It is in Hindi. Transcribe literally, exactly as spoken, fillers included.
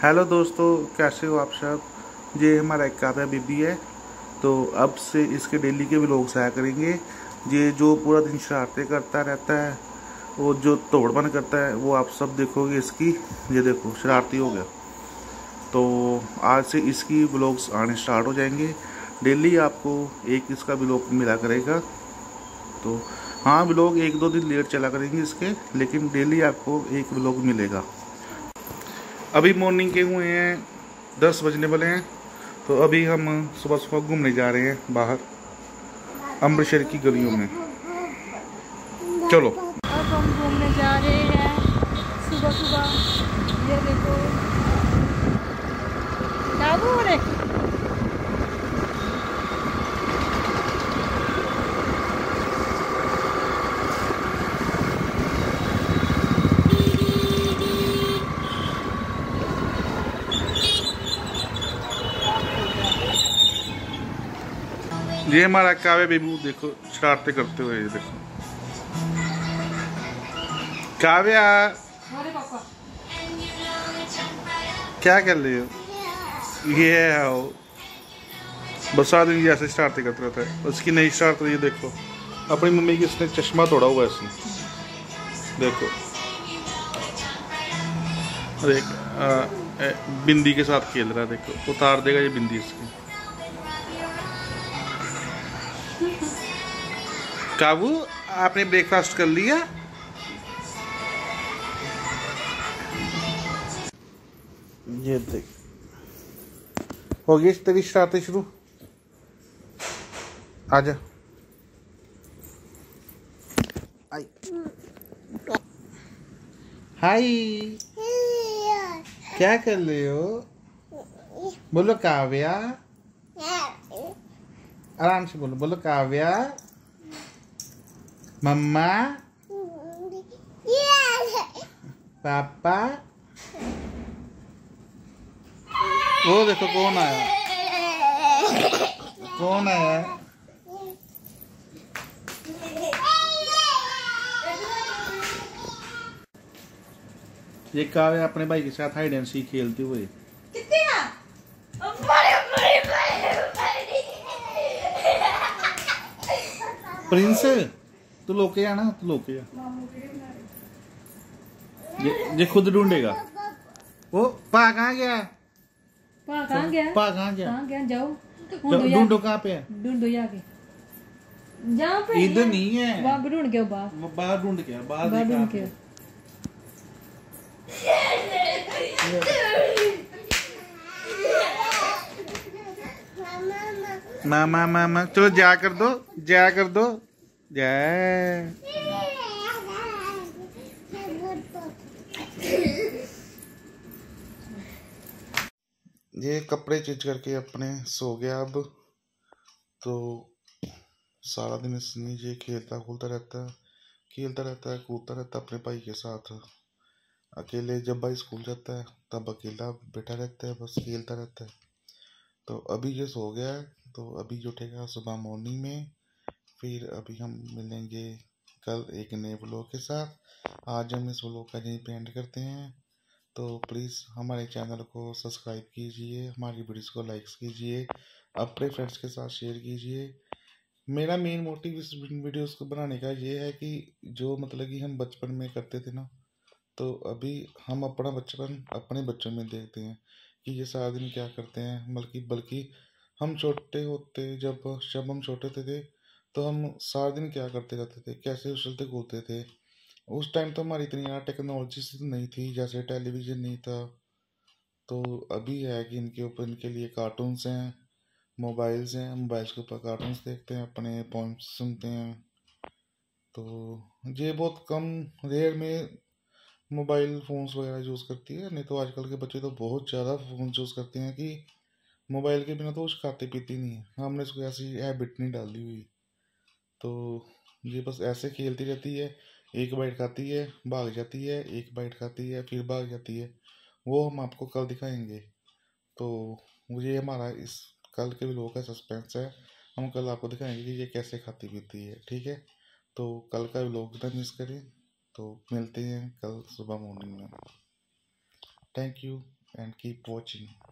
हेलो दोस्तों, कैसे हो आप सब। ये हमारा एक काव्या बेबी है। तो अब से इसके डेली के व्लॉग्स आया करेंगे। ये जो पूरा दिन शरारतें करता रहता है, वो जो तोड़बन करता है, वो आप सब देखोगे इसकी। ये देखो शरारती हो गया। तो आज से इसकी व्लॉग्स आने स्टार्ट हो जाएंगे। डेली आपको एक इसका व्लॉग मिला करेगा। तो हाँ, व्लॉग एक दो दिन लेट चला करेंगे इसके, लेकिन डेली आपको एक व्लॉग मिलेगा। अभी मॉर्निंग के हुए हैं दस बजने वाले हैं। तो अभी हम सुबह सुबह घूमने जा रहे हैं बाहर अमृतसर की गलियों में। चलो, अब हम घूमने जा रहे हैं सुबह सुबह। ये देखो क्या हो रहा है। ये हमारा काव्या बेबू देखो शरारतें करते हुए। ये देखो काव्या, क्या कर रही हो। ये है बस सारा दिन ये ऐसे शरारतें करते रहता है। उसकी नई शरारत ये देखो, अपनी मम्मी की इसने चश्मा तोड़ा हुआ है इसने। देखो देख, बिंदी के साथ खेल रहा है। देखो उतार देगा ये बिंदी इसकी। काबू, आपने ब्रेकफास्ट कर लिया। ये देख, हो गई तेरी शरारतें शुरू। आजा, आई हाय, क्या कर रहे हो। बोलो काव्या, आराम से बोलो। बोलो काव्या, मम्मा, पापा। वो देखो कौन आया, कौन आया। ये काव्या अपने भाई के साथ हाइड एंड सीक खेलते हुए। प्रिंस, तू लोके आना, तू लोके आ। ये, ये खुद ढूंढेगा। वो पा कहाँ गया। पा कहाँ गया। पा कहाँ गया। कहाँ गया। जाओ ढूंढो, कहाँ पे है। ढूंढो जाके। जहाँ पे इधर नहीं है, वहाँ ढूंढ के बाहर बाहर ढूंढ के बाहर बाहर ढूंढ के। मामा मामा, चलो जा कर दो, जा कर दो, जा। ये कपड़े चेंज करके अपने सो गया। अब तो सारा दिन इस नीचे खेलता कूदता रहता है, खेलता रहता है, कूदता रहता है अपने भाई के साथ। अकेले जब भाई स्कूल जाता है तब अकेला बैठा रहता है, बस खेलता रहता है। तो अभी ये सो गया है, तो अभी उठेगा सुबह मॉर्निंग में। फिर अभी हम मिलेंगे कल एक नए ब्लॉग के साथ। आज हम इस ब्लॉग का यहीं पे एंड करते हैं। तो प्लीज़ हमारे चैनल को सब्सक्राइब कीजिए, हमारी वीडियोस को लाइक्स कीजिए, अपने फ्रेंड्स के साथ शेयर कीजिए। मेरा मेन मोटिव इस वीडियोस को बनाने का ये है कि जो मतलब कि हम बचपन में करते थे ना, तो अभी हम अपना बचपन अपने बच्चों में देखते हैं कि ये सारा दिन क्या करते हैं। बल्कि बल्कि हम छोटे होते जब जब हम छोटे थे, थे तो हम सारा दिन क्या करते रहते थे, कैसे उछलते कूदते थे। उस टाइम तो हमारी इतनी यार टेक्नोलॉजी नहीं थी, जैसे टेलीविज़न नहीं था। तो अभी है कि इनके ऊपर इनके लिए कार्टून्स हैं, मोबाइल्स हैं, मोबाइल्स के ऊपर कार्टून्स देखते हैं, अपने पोइम्स सुनते हैं। तो ये बहुत कम रेयर में मोबाइल फ़ोन्स वगैरह यूज़ करती है। नहीं तो आजकल के बच्चे तो बहुत ज़्यादा फ़ोन यूज़ करते हैं कि मोबाइल के बिना तो कुछ खाते पीते नहीं है। हमने इसको ऐसी हैबिट नहीं डाली हुई। तो ये बस ऐसे खेलती रहती है, एक बाइट खाती है, भाग जाती है, एक बाइट खाती है, फिर भाग जाती है। वो हम आपको कल दिखाएंगे। तो मुझे हमारा इस कल के व्लॉग का सस्पेंस है। हम कल आपको दिखाएंगे कि ये कैसे खाती पीती है, ठीक है। तो कल का व्लॉग ना मिस करें। तो मिलते हैं कल सुबह मॉर्निंग में। Thank you. and keep watching.